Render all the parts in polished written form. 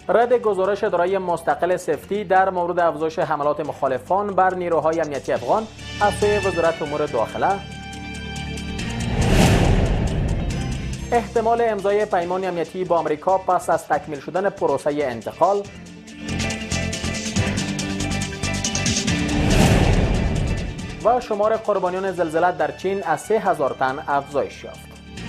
رد گزارش اداره مستقل سفتی در مورد افزایش حملات مخالفان بر نیروهای امنیتی افغان از سوی وزارت امور داخله. احتمال امضای پیمان امنیتی با آمریکا پس از تکمیل شدن پروسه انتقال. و شمار قربانیان زلزله در چین از 3000 تن افزایش یافت.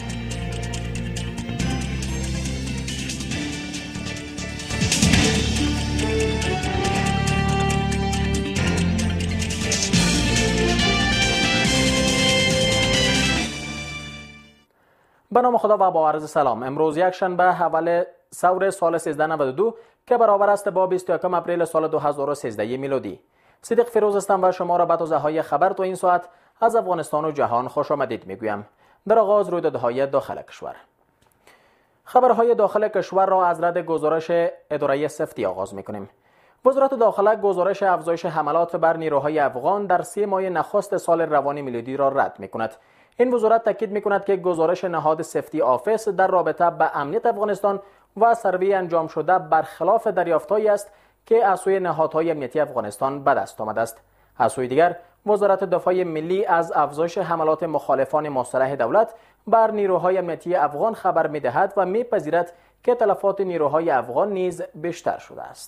به نام خدا و با عرض سلام. امروز یک شنبه اول سور سال 1392 که برابر است با 21 اپریل سال 2013 میلادی. صدیق فیروز هستم و شما را به تازه‌های خبر تو این ساعت از افغانستان و جهان خوش آمدید میگویم. در آغاز رویدادهای داخل کشور. خبرهای داخل کشور را از رد گزارش اداره سفتی آغاز میکنیم. وزارت داخله گزارش افزایش حملات بر نیروهای افغان در 3 ماه نخست سال روانی میلادی را رد میکند. این وزارت تاکید میکند که گزارش نهاد سفتی آفیس در رابطه به امنیت افغانستان و سروی انجام شده برخلاف دریافتهایی است که از سوی نهادهای امنیتی افغانستان به دست آمده است. از سوی دیگر وزارت دفاع ملی از افزایش حملات مخالفان مسلح دولت بر نیروهای امنیتی افغان خبر می‌دهد و می‌پذیرد که تلفات نیروهای افغان نیز بیشتر شده است.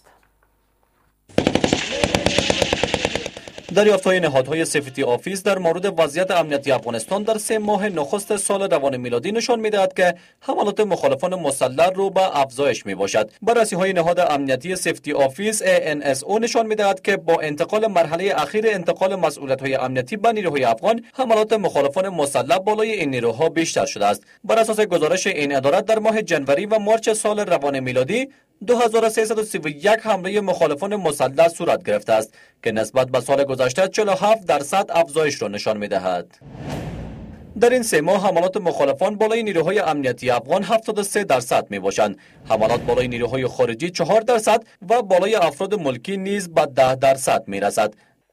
دریافت‌های نهادهای سفتی آفیس در مورد وضعیت امنیتی افغانستان در 3 ماه نخست سال روان میلادی نشان می‌دهد که حملات مخالفان مسلح رو به افزایش می‌باشد. بررسی‌های نهاد امنیتی سفتی آفیس ANSO نشان می‌دهد که با انتقال مرحله اخیر انتقال مسئولیت‌های امنیتی به نیروهای افغان، حملات مخالفان مسلح بالای این نیروها بیشتر شده است. بر اساس گزارش این اداره در ماه جنوری و مارچ سال روان میلادی 2331 حمله مخالفان مسلح صورت گرفته است که نسبت به سال گذشته 47% افزایش را نشان می‌دهد. در این 3 ماه حملات مخالفان بالای نیروهای امنیتی افغان 73% می‌باشند. حملات بالای نیروهای خارجی 4% و بالای افراد ملکی نیز به 10% می‌رسد.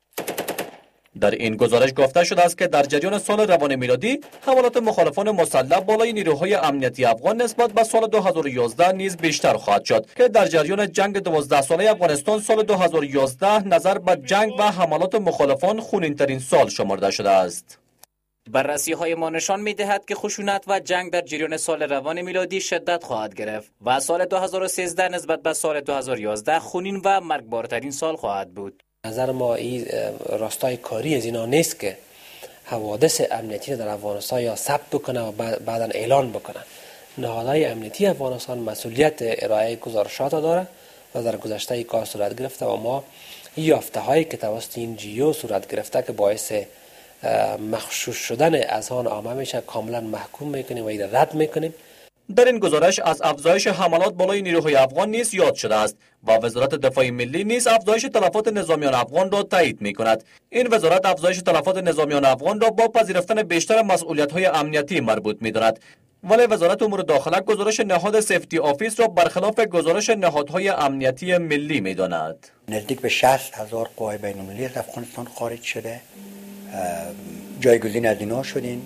در این گزارش گفته شده است که در جریان سال روان میلادی حملات مخالفان مسلح بالای نیروهای امنیتی افغان نسبت به سال 2011 نیز بیشتر خواهد شد که در جریان جنگ 12 ساله افغانستان سال 2011 نظر به جنگ و حملات مخالفان خونین‌ترین سال شمرده شده است. بررسی‌های ما نشان می‌دهد که خشونت و جنگ در جریان سال روان میلادی شدت خواهد گرفت و سال 2013 نسبت به سال 2011 خونین و مرگبارترین سال خواهد بود. نظر ما این راستای کاری از اینا نیست که حوادث امنیتی در افغانستان یا ثبت بکنه و بعدا اعلان بکنه. نهادهای امنیتی افغانستان مسئولیت ارائه گزارشات داره و در گذشته این کار صورت گرفته و ما این یافته هایی که توسط این جیو صورت گرفته که باعث مغشوش شدن اذهان عامه میشه کاملا محکوم میکنیم و این رد میکنیم. در این گزارش از افزایش حملات بالای نیروهای افغان نیز یاد شده است و وزارت دفاع ملی نیز افزایش تلفات نظامیان افغان را تایید می‌کند. این وزارت افزایش تلفات نظامیان افغان را با پذیرفتن بیشتر مسئولیت‌های امنیتی مربوط می‌داند. ولی وزارت امور داخله گزارش نهاد سفتی آفیس را برخلاف گزارش نهادهای امنیتی ملی می‌داند. نزدیک به 60,000 قوای بین‌المللی از افغانستان خارج شده، جایگزین از اینا شدین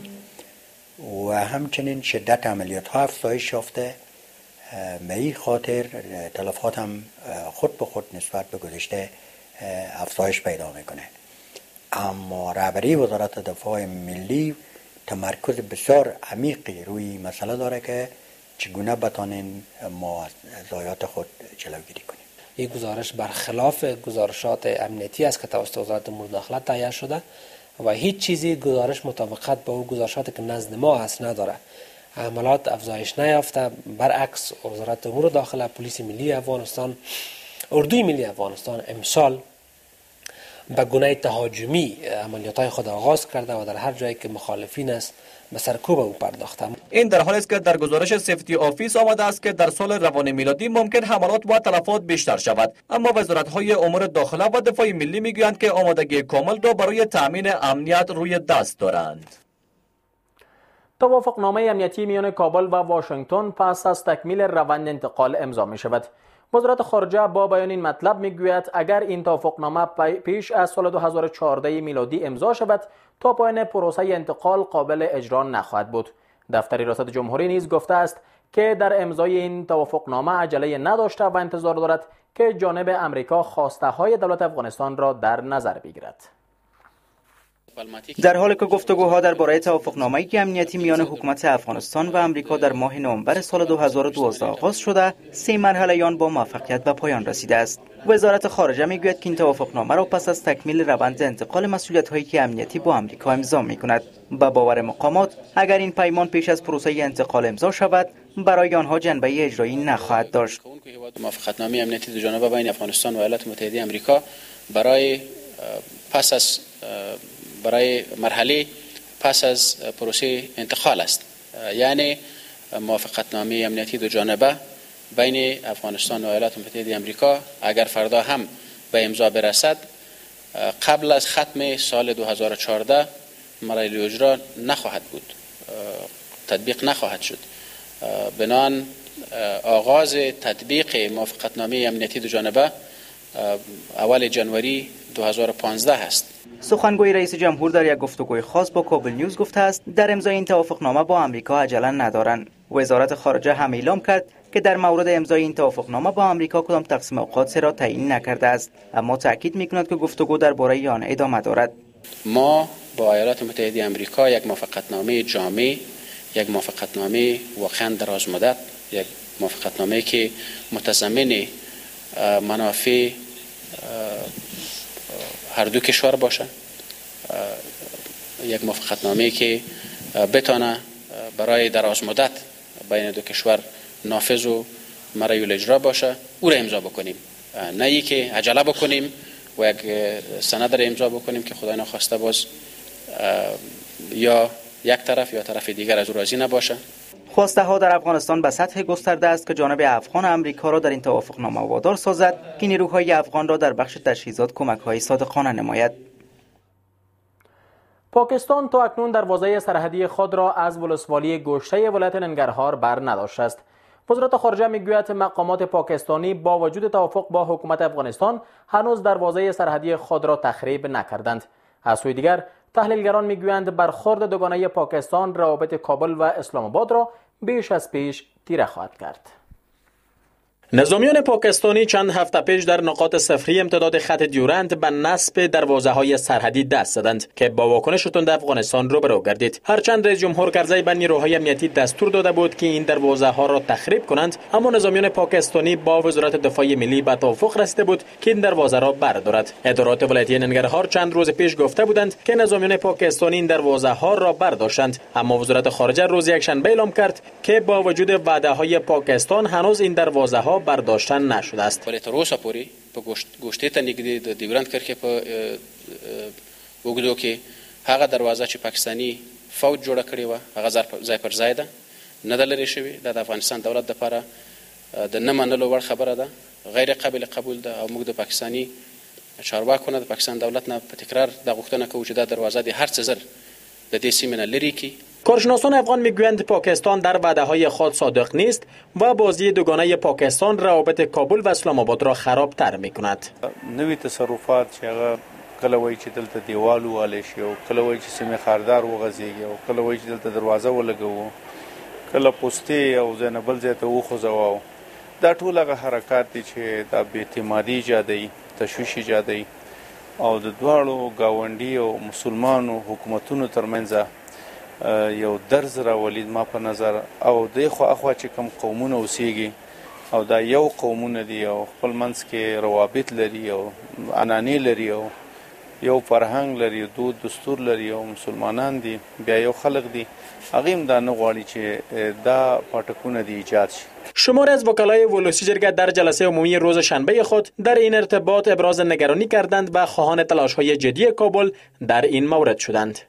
و همچنین شدت عملیات ها افزایش یافته. به این خاطر تلفات هم خود به خود نسبت به گذشته افزایش پیدا میکنه. اما رهبری وزارت دفاع ملی تمرکز بسیار عمیقی روی مسئله داره که چگونه بتانیم ما از ضایعات خود جلوگیری کنیم. این گزارش برخلاف گزارشات امنیتی است که توسط وزارت امور داخله تهیه شده و هیچ چیزی گزارش مطابقت با اون گزارشاتی که نزد ما هست نداره. حملات افزایش نیافته، برعکس وزارت امور داخله، پلیس ملی افغانستان، اردوی ملی افغانستان امسال به گونه تهاجمی عملیات‌های خود آغاز کرده و در هر جایی که مخالفین است به سرکوب او پرداخته. این در حالی است که در گزارش سفتی آفیس آمده است که در سال روان میلادی ممکن حملات و تلفات بیشتر شود، اما وزارت‌های امور داخله و دفاع ملی میگویند که آمادگی کامل را برای تامین امنیت روی دست دارند. توافقنامه امنیتی میان کابل و واشنگتن پس از تکمیل روند انتقال امضا می شود. وزارت خارجه با بیان این مطلب میگوید اگر این توافقنامه پیش از سال 2014 میلادی امضا شود تا پایان پروسه انتقال قابل اجرا نخواهد بود. دفتر ریاست جمهوری نیز گفته است که در امضای این توافقنامه عجله نداشته و انتظار دارد که جانب امریکا خواسته های دولت افغانستان را در نظر بگیرد. در حالی که گفتگوها درباره توافقنامه‌ای امنیتی میان حکومت افغانستان و امریکا در ماه نوامبر سال 2012 آغاز شده، 3 مرحله آن با موفقیت به پایان رسیده است. وزارت خارجه میگوید که این توافقنامه را پس از تکمیل روند انتقال مسئولیت‌هایی که امنیتی با امریکا امضا می‌کند. به باور مقامات، اگر این پیمان پیش از پروسه انتقال امضا شود، برای آنها جنبه اجرایی نخواهد داشت. موافقتنامه امنیتی دو جانبه بین افغانستان و ایالات متحده آمریکا برای مرحله پس از پروسه انتقال است. یعنی موافقتنامه امنیتی دو جانبه بین افغانستان و ایالات متحده آمریکا اگر فردا هم به امضا برسد، قبل از ختم سال 2014 مراحل اجرا نخواهد بود، تطبیق نخواهد شد. بنابراین آغاز تطبیق موافقتنامه امنیتی دو جانبه اول جنوری 2015 است. سخنگوی رئیس جمهور در یک گفتگوی خاص با کابل نیوز گفته است در امضای این توافقنامه با امریکا عجله ندارند. وزارت خارجه هم اعلام کرد که در مورد امضای این توافقنامه با امریکا کدام تقسیم اوقات را تعیین نکرده است، اما تاکید می‌کند که گفتگو درباره آن ادامه دارد. ما با ایالات متحده آمریکا یک موافقتنامه جامع، یک موافقتنامه واقعا دراز مدت، یک موافقتنامه که متضمن منافع هر دو کشور باشه، یک موافقتنامه که بتونه برای دراز مدت بین دو کشور نافذ و مراحل اجرا باشه، او را امضا بکنیم، نه ای که عجله بکنیم و یک سند را امضا بکنیم که خدای نخواسته باز یا یک طرف یا طرف دیگر از او راضی نباشه. خواسته ها در افغانستان به سطح گسترده است که جانب افغان امریکا را در این توافقنامه وادار سازد که نیروهای افغان را در بخش تجهیزات کمک‌های صادقانه نماید. پاکستان تا اکنون دروازه سرحدی خود را از ولسوالی گوشته ولایت ننگرهار بر نداشته است. وزارت خارجه میگوید مقامات پاکستانی با وجود توافق با حکومت افغانستان هنوز دروازه سرحدی خود را تخریب نکردند. از سوی دیگر تحلیلگران میگویند برخورد دوگانه پاکستان روابط کابل و اسلام آباد را بیش از پیش تیره خواهد کرد. نظامیان پاکستانی چند هفته پیش در نقاط صفری امتداد خط دیورند به نصب دروازه‌های سرحدی دست زدند که با واکنش تند افغانستان روبرو گردید. هرچند رئیس جمهور کرزی به نیروهای امنیتی دستور داده بود که این دروازه‌ها را تخریب کنند، اما نظامیان پاکستانی با وزارت دفاع ملی به توافق رسیده بود که این دروازه را بردارد. ادارات ولایتی ننگرهار چند روز پیش گفته بودند که نظامیان پاکستانی این دروازه‌ها را برداشتند، اما وزارت خارجه روز یکشنبه اعلام کرد که با وجود وعده‌های پاکستان هنوز این دروازه‌ها برداشتن نشده است. ولی تر اوسه پورې په ګوشتې ته نږدې د ډیورند کرښې په اوږدو کې هغه دروازه چې پاکستاني فوج جوړه کړې وه هغه ځای پر ځای ده، نه ده لرې شوې. دا د افغانستان دولت دپاره د نه منلو وړ خبره ده، غیر قابل قبول ده، او موږ د پاکستاني چارواکو نه د پاکستان دولت نه په تکرار دا غوښتنه کوو چې دا دروازه د هر څه زر د دې سیمې نه لرې کړي. کارشناسان افغان میگویند پاکستان در وعده‌های خود صادق نیست و بازی دوگانه پاکستان روابط کابل و اسلام آباد را خرابتر میکند. نوی تصرفات چې هغه کله وایي چې دلته دیوال ووالی شي او کله وایي چې سیمې خاردار وغځېږي او کله وایي چې دلته دروازه ولګوو، کله پوستې او ځای نه بل ځای ته وخوځوو. دا ټول هغه حرکات دي چې دا بې اعتمادي ایجادوي، تشویش ایجادوي او د دواړو ګاونډي او مسلمانو حکومتونو ترمنځ یو درز راولید. ما په نظر او د خو اخوا چې کوم قومونه اوسېږي او دا یو قومونه دي او خپل منځ کې روابط لري او عنعنې لري او یو فرهنګ لري، دود دستور لري او مسلمانان دي، بیا یو خلق دي، هغه هم دا نه غواړي چې دا پاټکونه دي ایجاد شي. شماری از وکلای ولسی جرگه در جلسه عمومی روز شنبه خود در این ارتباط ابراز نگرانی کردند و خواهان تلاش‌های جدی کابل در این مورد شدند.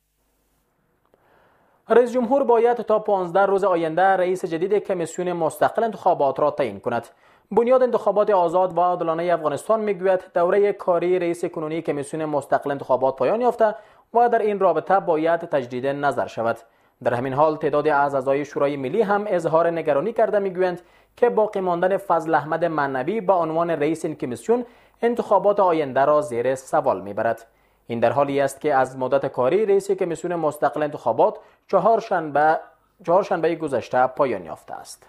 رئیس جمهور باید تا 15 روز آینده رئیس جدید کمیسیون مستقل انتخابات را تعیین کند. بنیاد انتخابات آزاد و عادلانه افغانستان میگوید دوره کاری رئیس کنونی کمیسیون مستقل انتخابات پایان یافته و در این رابطه باید تجدید نظر شود. در همین حال تعدادی از اعضای شورای ملی هم اظهار نگرانی کرده میگویند که باقی ماندن فضل احمد معنوی به عنوان رئیس این کمیسیون انتخابات آینده را زیر سوال میبرد. این در حالی است که از مدت کاری رئیس کمیسیون مستقل انتخابات 4 شنبه چهارشنبه گذشته پایان یافته است.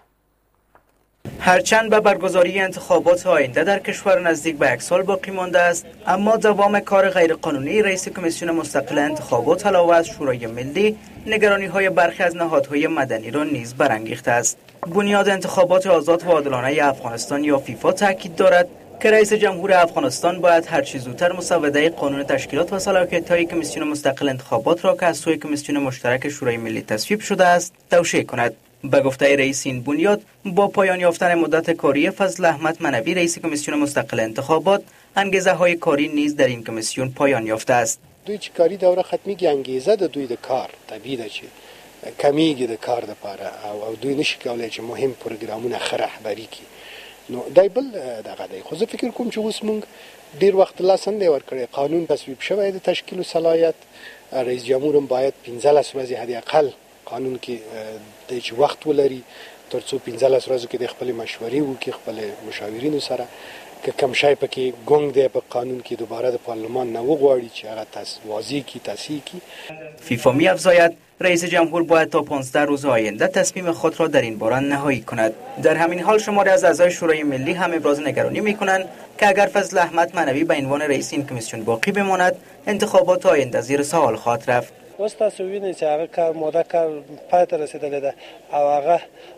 هرچند به برگزاری انتخابات آینده در کشور نزدیک به 1 سال باقی مانده است، اما دوام کار غیرقانونی رئیس کمیسیون مستقل انتخابات علاوه از شورای ملی، نگرانی‌های برخی از نهادهای مدنی را نیز برانگیخته است. بنیاد انتخابات آزاد و عادلانه افغانستان یا فیفا تاکید دارد که رئیس جمهور افغانستان باید هر چه زودتر مسوده قانون تشکیلات و صلاحیت‌های کمیسیون مستقل انتخابات را که از سوی کمیسیون مشترک شورای ملی تصویب شده است توشیح کند. به گفته رئیس این بنیاد، با پایان یافتن مدت کاری فضل احمد منوی رئیس کمیسیون مستقل انتخابات، انگیزه های کاری نیز در این کمیسیون پایان یافته است. دوی چې کاری دوره ختمیږي انګیزه د دوی د کار طبیعي ده چې کمیږي د کار لپاره او دوی نشي کولای چې مهم پروګرامونه ښه رهبري کړي. نو دای بل دغه دی، خو زه فکر کوم چې اوس موږ ډیر وخت لا سندې ورکړی، قانون تصویب شوی د تشکیل صلاحیت، رئیس جمهور هم باید 15 ورځې حد اقل قانون کې د چې وخت ولري ترڅو 15 ورځې کې د خپل مشورې وکړي خپل مشاورینو سره که کم شای پکې ګونګ دی په قانون کې دوباره د پارلمان نه وغواړي چې هغه واضح کی تصحیح کی. فیفا می‌افزاید رئیس جمهور باید تا 15 روز آینده تصمیم خود را در این باره نهایی کند. در همین حال شماری از اعضای شورای ملی هم ابراز نگرانی می‌کنند که اگر فضل احمد منوی به عنوان رئیس این کمیسیون باقی بماند، انتخابات آینده زیر سوال خواهد رفت. اوس تاسو وینئ چې هغه کار موده کار پای ته رسېدلی ده او هغه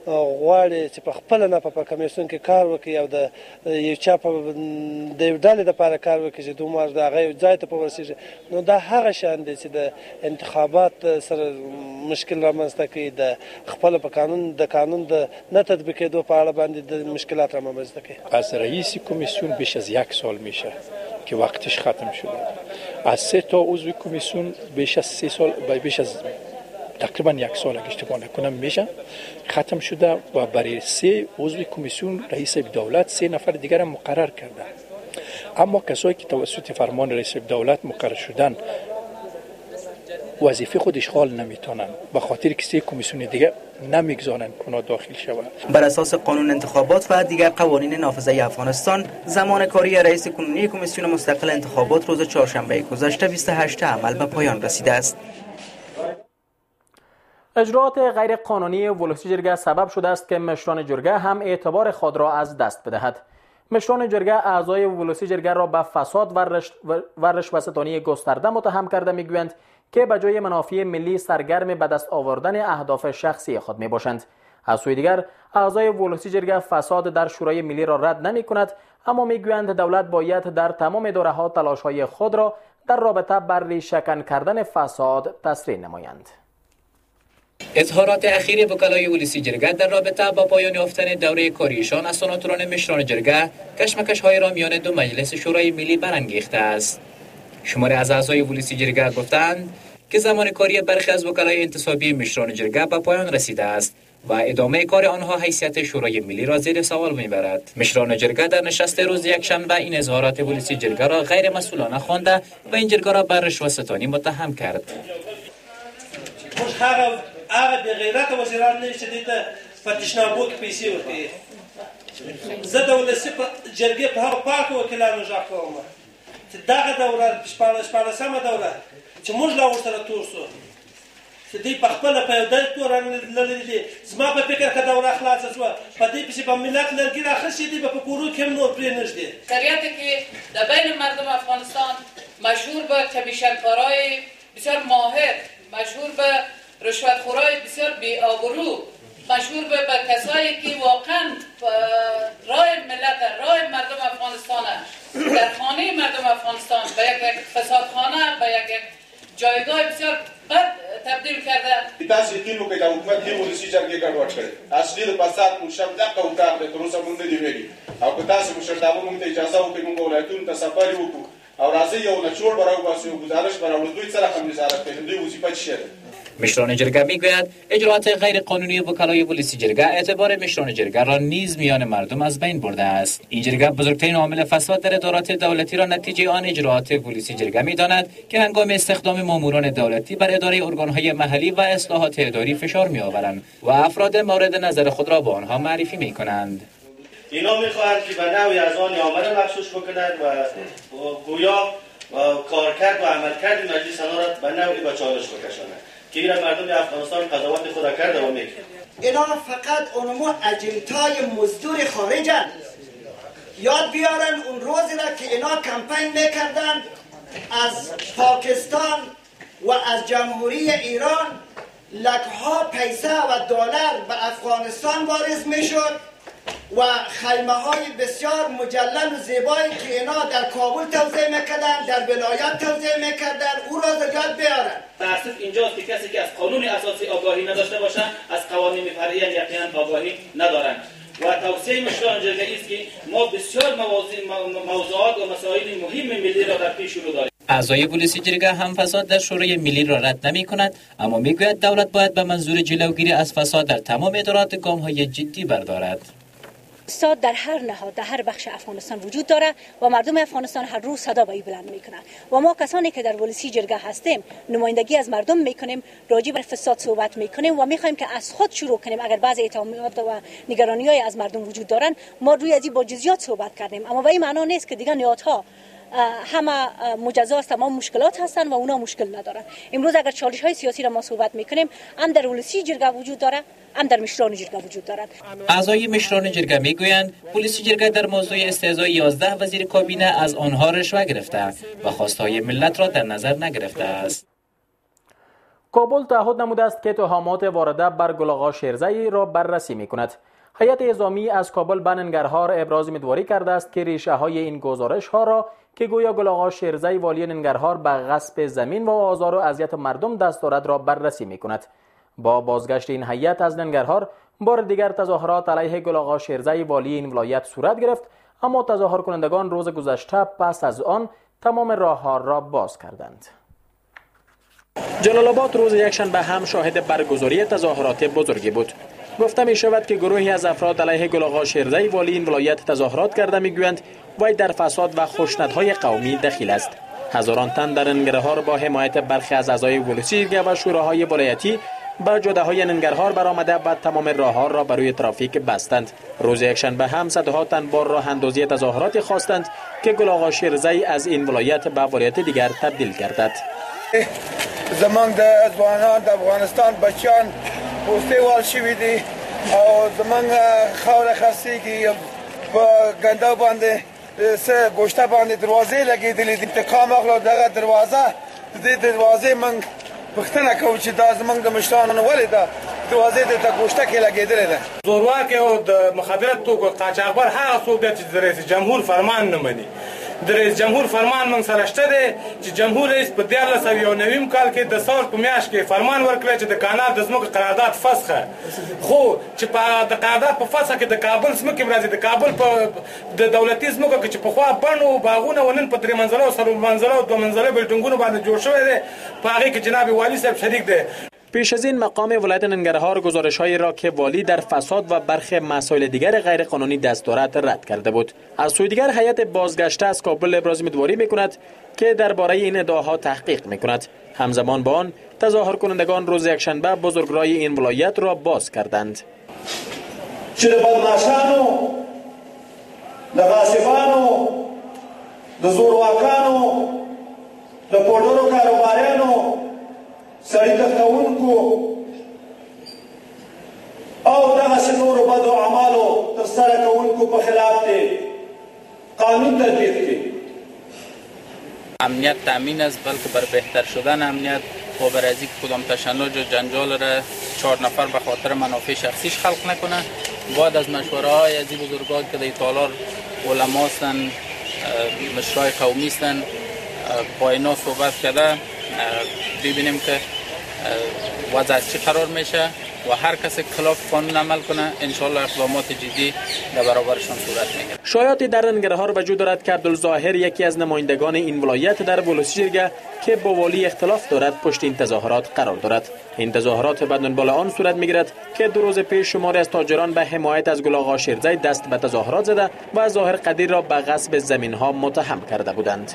غواړي چې په خپله نه په کمیسیون کې کار وکړي او د یو چا په د یو ډلې دپاره کار وکړي چې دومره د هغه یو ځای ته په ورسېږي. نو دا هغه شیان دی چې د انتخابات سره مشکل رامنځته کوي، د خپله په قانون د نه تطبیقېدو په اړه باندې د مشکلات رامنځته کوي. از رئیس کمیسیون بیش از 1 سال میشه که وقتش ختم شده. از 3 تا عضو کمیسیون بیش از 3 سال، بیش از تقریبا 1 سال اگه اشتباه نکنم میشه ختم شده و برای 3 عضو کمیسیون رئیس دولت 3 نفر دیگر هم مقرر کرده. اما کسایی که توسط فرمان رئیس دولت مقرر شدن وظیفه خود اشغال نمیتونن، به خاطر که 3 کمیسیون دیگه نمیگذارن اونا داخل شود. بر اساس قانون انتخابات و دیگر قوانین نافذه افغانستان، زمان کاری رئیس کنونی کمیسیون مستقل انتخابات روز چهارشنبه گذشته 28 عمل به پایان رسیده است. اجراءات غیر قانونی ولسی جرگه سبب شده است که مشران جرگه هم اعتبار خود را از دست بدهد. مشران جرگه اعضای ولسی جرگه را به فساد و رشوه‌ستانی گسترده متهم کرده میگویند که به جای منافع ملی سرگرم به دست آوردن اهداف شخصی خود می باشند. از سوی دیگر اعضای ولسی جرگه فساد در شورای ملی را رد نمی کند، اما می گویند دولت باید در تمام دوره‌ها تلاش‌های خود را در رابطه بر ریشه‌کن کردن فساد تسریع نمایند. اظهارات اخیر وکلای ولسی جرگه در رابطه با پایان یافتن دوره کاریشان از سناتوران مشران جرگه کشمکش‌های را میان دو مجلس شورای ملی برانگیخته است. شماری از اعضای ولسی جرگه گفتند که زمان کاری برخی از وکلای انتصابی مشران جرگه به پایان رسیده است و ادامه کار آنها حیثیت شورای ملی را زیر سوال میبرد. مشران جرگه در نشست روز یکشنبه این اظهارات ولسی جرگه را غیر مسئولانه خوانده و این جرگه را بر رشوه‌ستانی متهم کرد. هغه به غیرت وزیران نه چې د فتشنامو کې پیسې ورکړي. زه د ولسی جرګې په هغه پاک وکیلانو ژغ کوم چې دغه دوره شپاړسمه دوره چې موږ لا ورسره تور سو چې دوی په خپله په یو ډول تور لرلي دي. زما په فکر که دوره خلاصه شوه په دې پسې به ملت لرګي راخشي دي به په کورو کې هم نور پرې نږدې. شریعت که در بین مردم افغانستان مشهور به کمیشنکارای بسیار ماهر، مشهور به رشوتخورای بسیار بی‌آبرو، مشهور به کسایی که واقعا رای ملت، رای مردم افغانستان در خانه مردم افغانستان به یک فسادخانه، به یک جایگاه بسیار بد تبدیل کرده. تاسو یقین وکړئ چې حکومت دې ولسی جرګې ګډوډ کړي. اصلي د فساد منشأ دغه کار دی، تر اوسه موږ نه دی ویلي. او که تاسو مشرتابه موږ ته اجازه وکړئ موږ ولایتونو ته سفر وکړو او راځي یو نچوړ براو باسو گزارش براو دوی سره هم نظارت کوي. دوی وظیفه چی ده؟ مشران جرگه میگویند اجراءات غیر قانونی وکلای ولسی جرگه اعتبار مشران جرگه را نیز میان مردم از بین برده است. این جرگه بزرگترین عامل فساد در ادارات دولتی را نتیجه آن اجراءات ولسی جرگه میداند که هنگام استخدام ماموران دولتی بر اداره ارگانهای محلی و اصلاحات اداری فشار میآورند و افراد مورد نظر خود را به آنها معرفی میکنند. اینا میخواهند که به نوعی از آن عامل مخصوص بکنند و گویا کارکرد و عملکرد مجلس آنها را به نوعی به چالش بکشانند که این مردم افغانستان قضاوت خود کرده و میکنه. اینا فقط اونمو اجنتای مزدور خارجن. یاد بیارن اون روزی را که اینا کمپین میکردن از پاکستان و از جمهوری ایران لکها پیسه و دلار به افغانستان وارد میشد و خیمه های بسیار مجلل و زیبایی که اینا در کابل توزیع میکردن، در ولایت توزیع میکردن، او را یاد بیارن. تأسف اینجاست که کسی که از قانون اساسی آگاهی نداشته باشن از قوانین فرعی یقینا آگاهی ندارن. و توصیه مشران جرگه است که ما بسیار موضوعات و مسائل مهم ملی را در پیش رو داریم. اعضای پلیس جرگه هم فساد در شورای ملی را رد نمی کند، اما می گوید دولت باید به منظور جلوگیری از فساد در تمام ادارات گام های جدی بردارد. فساد در هر نهاد در هر بخش افغانستان وجود داره و مردم افغانستان هر روز صدا به این بلند میکنن و ما کسانی که در پلیس جرگه هستیم نمایندگی از مردم میکنیم، راجع به فساد صحبت میکنیم و میخوایم که از خود شروع کنیم. اگر بعضی اتهامات و نگرانی‌های از مردم وجود دارن ما روی از این با جزئیات صحبت کردیم، اما به این معنا نیست که دیگه نهادها همه مجزا از تمام مشکلات هستن و اونا مشکل ندارن. امروز اگر چالش های سیاسی را ما صحبت میکنیم هم در پلیس جرگه وجود داره هم در مشران جرگه وجود دارد. اعضای مشران جرگه میگویند پلیس جرگه در موضوع استعزای 11 وزیر کابینه از آنها رشوه گرفته و خواستهای ملت را در نظر نگرفته است. کابل تعهد نموده است که اتهامات وارده بر گل آقا شیرزئی را بررسی میکند. هیئت نظامی از کابل به ننگرهار ابراز امیدواری کرده است که ریشه های این گزارش ها را که گویا گل آقا شیرزئی والی ننگرهار به غصب زمین و آزار و اذیت مردم دست دارد را بررسی میکند. با بازگشت این هیئت از ننگرهار بار دیگر تظاهرات علیه گل آقا شیرزئی والی این ولایت صورت گرفت، اما تظاهر کنندگان روز گذشته پس از آن تمام راه‌ها را باز کردند. جلال آباد روز یکشنبه هم شاهد برگزاری تظاهرات بزرگی بود. گفته می شود که گروهی از افراد علیه گل آقا شیرزئی والی این ولایت تظاهرات کرده میگویند وی در فساد و خشونت‌های قومی دخیل است. هزاران تن در ننگرهار با حمایت برخی از اعضای پلیس جرگه و شوراهای ولایتی به جاده‌های ننگرهار برآمده و تمام راه‌ها را بر روی ترافیک بستند. روز یکشنبه هم صدها تن با راه اندازی تظاهرات خواستند که گل آقا شیرزئی از این ولایت به ولایت دیگر تبدیل گردد. زمان د ځوانان د افغانستان بچیان پوستې وال شوي دي او زمونږ خاوره خرڅېږي په ګنده باندې څه ګوشته باندې دروازې لګېدلې دي. انتقام اخلو دغه دروازه د دې دروازې موږ پوښتنه کوو چې دا زمونږ د مشرانو ولې ده دروازې دلته ګوشته کې لګېدلې ده. زورواکي او د مخدره توکو قاچاقبر هغه څوک دی چې د رئیس جمهور فرمان نه مني. د رئیس جمهور فرمان موږ سره شته دی چې جمهور رئیس په 1990 کال کې د ثور په میاشت کې فرمان ورکړی چې د کانال د ځمکو قرارداد فسخه، خو چې په د قرارداد په فسخه کې د کابل ځمکې راځي، د کابل په د دولتي ځمکو کې چې پخوا بڼو باغونه ونن په 3 منزله او سر منزله او 2 منزله بلډینګونو باندې جوړ شوی دی، په هغې کې جناب والی صاحب شریک دی. پیش از این مقام ولایت ننگرهار گزارش‌هایی را که والی در فساد و برخی مسائل دیگر غیرقانونی دست دارد رد کرده بود. از سوی دیگر هیئت بازگشته از کابل ابراز امیدواری می‌کند که درباره این ادعاها تحقیق می‌کند. همزمان با آن تظاهر کنندگان روز یکشنبه بزرگراه این ولایت را باز کردند. چې د بدمعشانو د غاصبانو د زورواکانو د پوډرو کاروباریانو سړي دښتونکو او دغسې نورو بدو اعمالو ترسره کوونکو په خلاف دی قانون تطبیق کړي. امنیت تامین است، بلکه بر بهتر شدن امنیت و بر از اینکه کدام تشنج و جنجال را 4 نفر به خاطر منافع شخصیش خلق نکنه. بعد از مشوره های از این بزرگان که در تالار علما هستند، مشرای قومی هستند، با اینا صحبت کرده ببینیم که وضع از چی قرار میشه و هر کسی خلاف قانون عمل کنه انشالله اقدامات جدی در برابرشان صورت میگیره. شایعاتی در ننگرهار وجود دارد که عبدالظاهر یکی از نمایندگان این ولایت در پلیس جرگه که با والی اختلاف دارد پشت این تظاهرات قرار دارد. این تظاهرات به دنبال آن صورت میگیرد که 2 روز پیش شماری از تاجران به حمایت از گل آقا شیرزئی دست به تظاهرات زده و ظاهر قدیر را به غصب زمین‌ها متهم کرده بودند.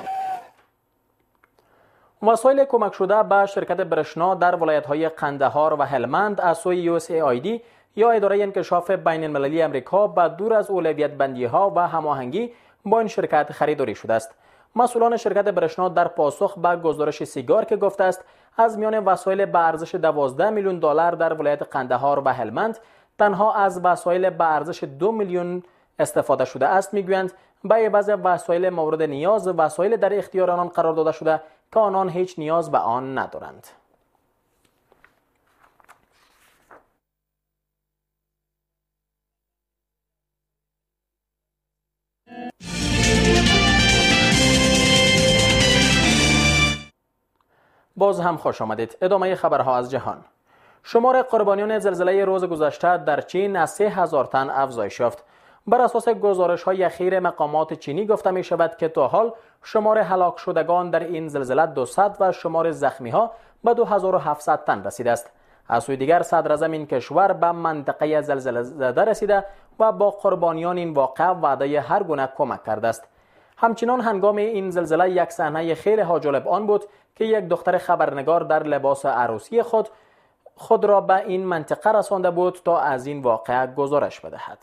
وسایل کمک شده به شرکت برشنا در ولایت‌های قندهار و هلمند از سوی USAID یا اداره انکشاف بین المللی امریکا به دور از اولویت بندی‌ها و هماهنگی با این شرکت خریداری شده است. مسئولان شرکت برشنا در پاسخ به گزارش سیگار که گفته است از میان وسایل به ارزش 12 میلیون دلار در ولایت قندهار و هلمند تنها از وسایل به ارزش 2 میلیون استفاده شده است، میگویند به عوض وسایل مورد نیاز وسایل در اختیار آنان قرار داده شده که آنان هیچ نیاز به آن ندارند. باز هم خوش آمدید. ادامه خبرها از جهان. شمار قربانیان زلزله روز گذشته در چین از 3000 تن افزایش یافت. بر اساس گزارش‌های اخیر مقامات چینی گفته می شود که تا حال شمار هلاک شدگان در این زلزله 200 و شمار زخمی‌ها به 2700 تن رسیده است. از سوی دیگر صدراعظم این کشور به منطقه زلزله زده رسیده و با قربانیان این واقعه وعده هر گونه کمک کرده است. همچنان هنگام این زلزله یک صحنه خیلی جالب آن بود که یک دختر خبرنگار در لباس عروسی خود را به این منطقه رسانده بود تا از این واقعه گزارش بدهد.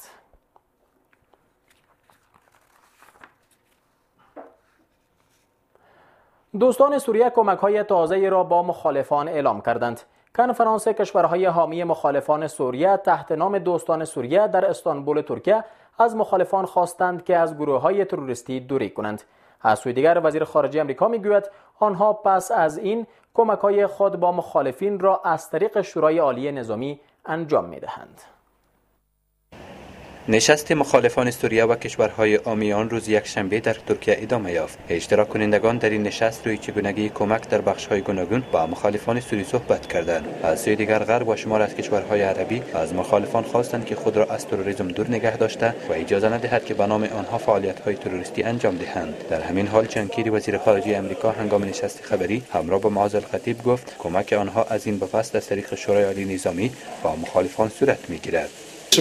دوستان سوریه کمک‌های تازه‌ای را با مخالفان اعلام کردند. کنفرانس کشورهای حامی مخالفان سوریه تحت نام دوستان سوریه در استانبول ترکیه از مخالفان خواستند که از گروه‌های تروریستی دوری کنند. از سوی دیگر وزیر خارجه آمریکا میگوید آنها پس از این کمک‌های خود با مخالفین را از طریق شورای عالی نظامی انجام می‌دهند. نشست مخالفان سوریه و کشورهای حامی آن روز یکشنبه در ترکیه ادامه یافت. اشتراک کنندگان در این نشست روی چگونگی کمک در بخش‌های گوناگون با مخالفان سوری صحبت کردند. از سوی دیگر غرب و شمار از کشورهای عربی از مخالفان خواستند که خود را از تروریسم دور نگه داشته و اجازه ندهد که به نام آنها فعالیت‌های تروریستی انجام دهند. در همین حال جان کری وزیر خارجه آمریکا هنگام نشست خبری همراه با معاذ الخطیب گفت کمک آنها از این به پس از طریق شورای عالی نظامی با مخالفان صورت می‌گیرد.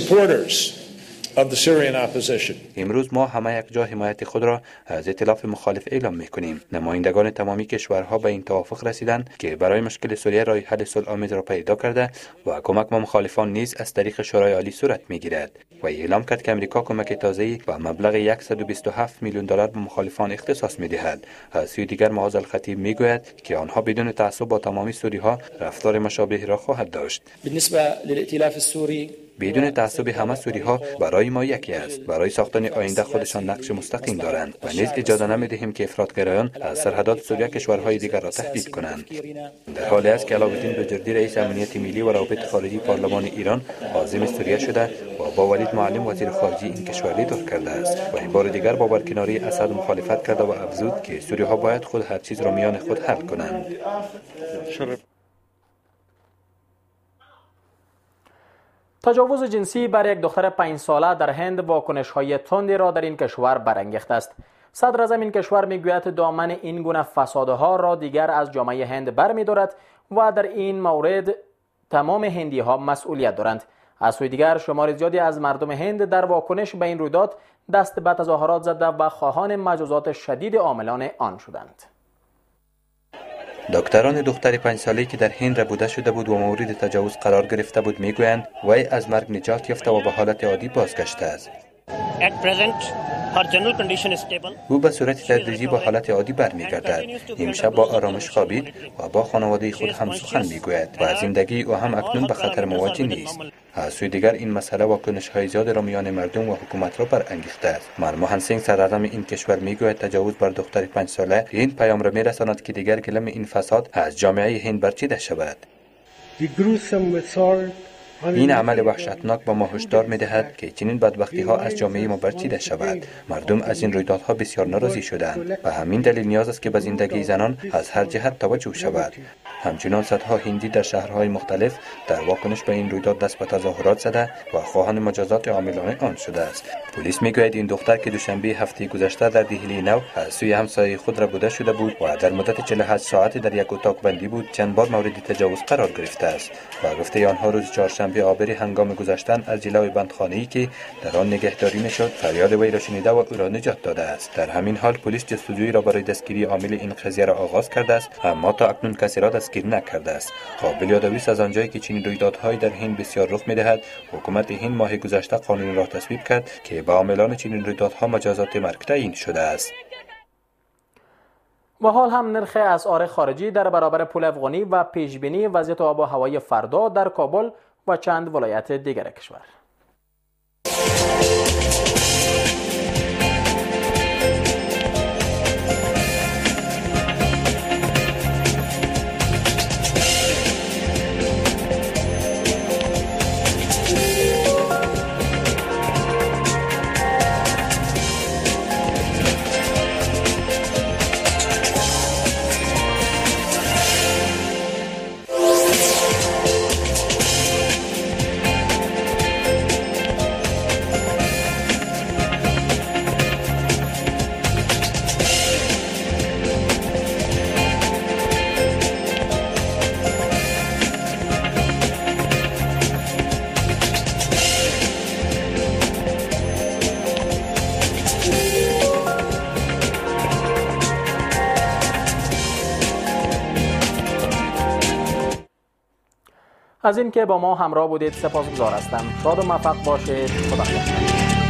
امروز ما همه یک جا حمایت خود را از ائتلاف مخالف اعلام می‌کنیم. نمایندگان تمامی کشورها به این توافق رسیدند که برای مشکل سوریه راه حل صلح‌آمیز را پیدا کرده و کمک به مخالفان نیز از طریق شورای عالی صورت می‌گیرد. و اعلام کرد که امریکا کمک تازه‌ای و مبلغ 127 میلیون دلار به مخالفان اختصاص می‌دهد. از سوی دیگر معاذ الخطیب می‌گوید که آنها بدون تعصب با تمامی سوری‌ها رفتار مشابه را خواهد داشت. بالنسبه للائتلاف السوری بدون تعصب همه سوری‌ها برای ما یکی است. برای ساختن آینده خودشان نقش مستقیم دارند و نیز اجازه نمی‌دهیم که افراطگرایان از سرحدات سوریه کشورهای دیگر را تهدید کنند. در حالی است که علاءالدین بجردی رئیس امنیت ملی و روابط خارجی پارلمان ایران عازم سوریه شده و با ولید معلم وزیر خارجه این کشور دیدار کرده است و این بار دیگر با برکناری اسد مخالفت کرده و افزود که سوری‌ها باید خود هر چیز را میان خود حل کنند. تجاوز جنسی بر یک دختر 5 ساله در هند واکنش‌های تندی را در این کشور برانگیخته است. صدراعظم این کشور میگوید دامن این گونه فسادها را دیگر از جامعه هند برمی‌دارد و در این مورد تمام هندی‌ها مسئولیت دارند. از سوی دیگر شمار زیادی از مردم هند در واکنش به این رویداد دست به تظاهرات زده و خواهان مجازات شدید عاملان آن شدند. دکتران دختر 5 ساله‌ای که در هند ربوده شده بود و مورد تجاوز قرار گرفته بود میگویند وی از مرگ نجات یافته و به حالت عادی بازگشته است. او به صورت تدریجی با حالت عادی برمیگردد. امشب با آرامش خوابید و با خانواده خود هم سخن میگوید و زندگی او هم اکنون به خطر مواجه نیست. از سوی دیگر این مسئله واکنش‌های زیاد را میان مردم و حکومت را برانگیخته است. منموهن سینگ صدراعظم این کشور میگوید تجاوز بر دختر 5 ساله این پیام را میرساند که دیگر گلم این فساد از جامعه هند برچیده شود. این عمل وحشتناک به ما هشدار می‌دهد که چنین بدبختی‌ها از جامعه ما برچیده شود. مردم از این رویدادها بسیار ناراضی شدند و همین دلیل نیاز است که به زندگی زنان از هر جهت توجه شود. همچنین صدها هندی در شهرهای مختلف در واکنش به این رویداد دست به تظاهرات زده و خواهان مجازات عاملان آن شده است. پلیس میگوید این دختر که دوشنبه هفته گذشته در دهلی نو از سوی همسایه خود ربوده شده بود و در مدت 48 ساعت در یک اتاق بندی بود چند بار مورد تجاوز قرار گرفته است و گفته آنها روز چهارشنبه آبر هنگام گذشتن از جلوی بندخانه‌ای که در آن نگهداری میشد فریاد وی را شنیده و او را نجات داده است. در همین حال پلیس جستجویی را برای دستگیری عامل این قضیه را آغاز کرده است اما تا اکنون کسی را دستگیر نکرده است. قابل یادآوری است از آنجایی که چنین رویدادهایی در هند بسیار رخ می‌دهد حکومت هند ماه گذشته قانون را تصویب کرد که به عاملان چنین رویدادها مجازات مرگ تعیین شده است. و حال هم نرخ اسعار خارجی در برابر پول افغانی و پیشبینی وضعیت آب و هوای فردا در کابل و چند ولایت دیگر کشور. از این که با ما همراه بودید سپاسگزار هستم. شاد و موفق باشید. خدا نگهدار.